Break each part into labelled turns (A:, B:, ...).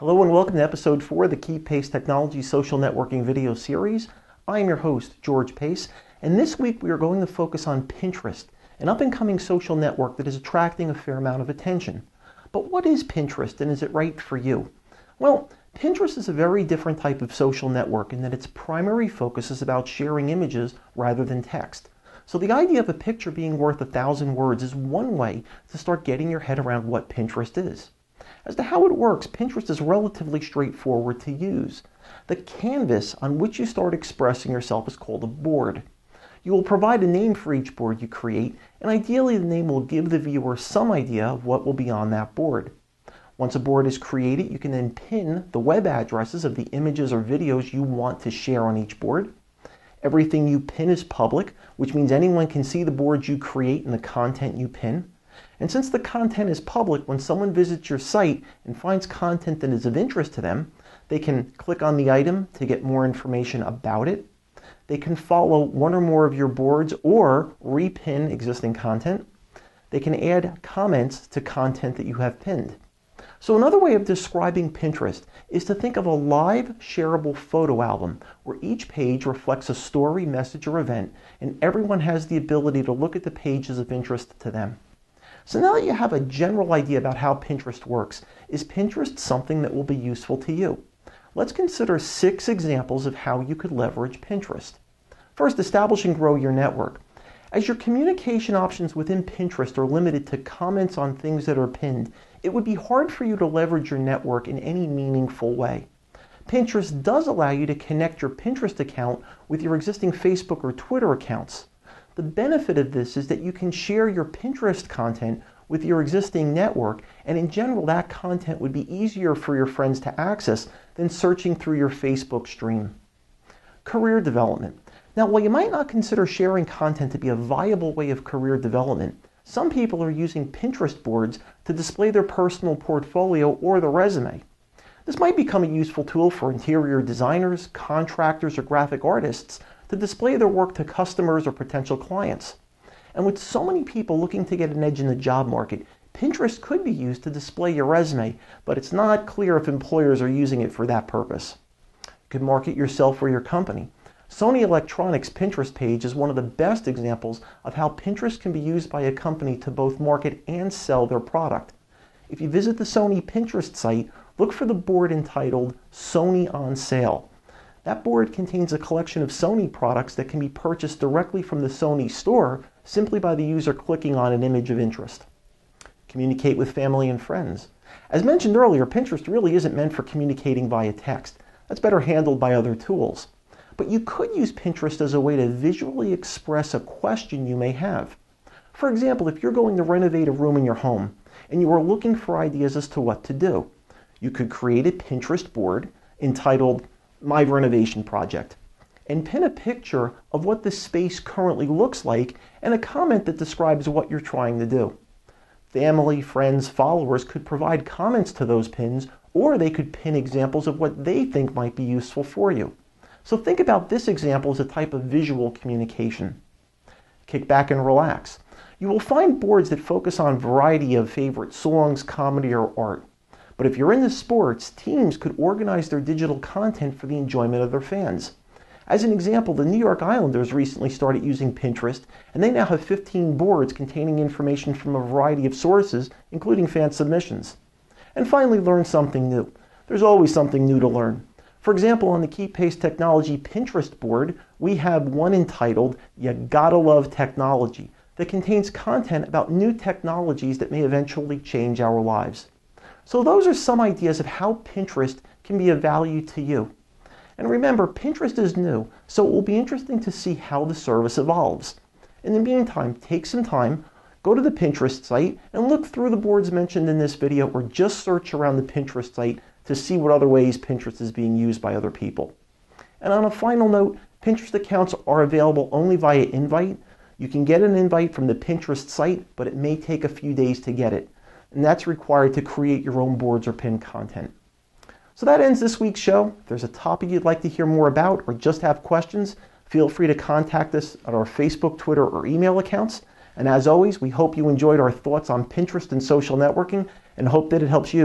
A: Hello and welcome to episode 4 of the keeppace Technology Social Networking video series. I am your host, George Pace, and this week we are going to focus on Pinterest, an up-and-coming social network that is attracting a fair amount of attention. But what is Pinterest, and is it right for you? Well, Pinterest is a very different type of social network in that its primary focus is about sharing images rather than text. So the idea of a picture being worth 1,000 words is one way to start getting your head around what Pinterest is. As to how it works, Pinterest is relatively straightforward to use. The canvas on which you start expressing yourself is called a board. You will provide a name for each board you create, and ideally the name will give the viewer some idea of what will be on that board. Once a board is created, you can then pin the web addresses of the images or videos you want to share on each board. Everything you pin is public, which means anyone can see the boards you create and the content you pin. And since the content is public, when someone visits your site and finds content that is of interest to them, they can click on the item to get more information about it. They can follow one or more of your boards or repin existing content. They can add comments to content that you have pinned. So another way of describing Pinterest is to think of a live shareable photo album where each page reflects a story, message, or event, and everyone has the ability to look at the pages of interest to them. So now that you have a general idea about how Pinterest works, is Pinterest something that will be useful to you? Let's consider 6 examples of how you could leverage Pinterest. First, establish and grow your network. As your communication options within Pinterest are limited to comments on things that are pinned, it would be hard for you to leverage your network in any meaningful way. Pinterest does allow you to connect your Pinterest account with your existing Facebook or Twitter accounts. The benefit of this is that you can share your Pinterest content with your existing network, and in general that content would be easier for your friends to access than searching through your Facebook stream. Career development. Now, while you might not consider sharing content to be a viable way of career development, some people are using Pinterest boards to display their personal portfolio or their resume. This might become a useful tool for interior designers, contractors, or graphic artists to display their work to customers or potential clients. And with so many people looking to get an edge in the job market, Pinterest could be used to display your resume, but it's not clear if employers are using it for that purpose. You could market yourself or your company. Sony Electronics' Pinterest page is one of the best examples of how Pinterest can be used by a company to both market and sell their product. If you visit the Sony Pinterest site, look for the board entitled Sony on Sale. That board contains a collection of Sony products that can be purchased directly from the Sony store simply by the user clicking on an image of interest. Communicate with family and friends. As mentioned earlier, Pinterest really isn't meant for communicating via text. That's better handled by other tools. But you could use Pinterest as a way to visually express a question you may have. For example, if you're going to renovate a room in your home and you are looking for ideas as to what to do, you could create a Pinterest board entitled My Renovation Project and pin a picture of what the space currently looks like and a comment that describes what you're trying to do. Family, friends, followers could provide comments to those pins, or they could pin examples of what they think might be useful for you. So think about this example as a type of visual communication. Kick back and relax. You will find boards that focus on a variety of favorite songs, comedy, or art. But if you're into sports, teams could organize their digital content for the enjoyment of their fans. As an example, the New York Islanders recently started using Pinterest, and they now have 15 boards containing information from a variety of sources, including fan submissions. And finally, learn something new. There's always something new to learn. For example, on the keeppace Technology Pinterest board, we have one entitled You Gotta Love Technology that contains content about new technologies that may eventually change our lives. So those are some ideas of how Pinterest can be of value to you. And remember, Pinterest is new, so it will be interesting to see how the service evolves. In the meantime, take some time, go to the Pinterest site, and look through the boards mentioned in this video, or just search around the Pinterest site to see what other ways Pinterest is being used by other people. And on a final note, Pinterest accounts are available only via invite. You can get an invite from the Pinterest site, but it may take a few days to get it. And that's required to create your own boards or pin content. So that ends this week's show. If there's a topic you'd like to hear more about or just have questions, feel free to contact us at our Facebook, Twitter, or email accounts. And as always, we hope you enjoyed our thoughts on Pinterest and social networking and hope that it helps you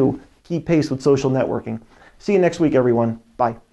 A: keep pace with social networking. See you next week, everyone. Bye.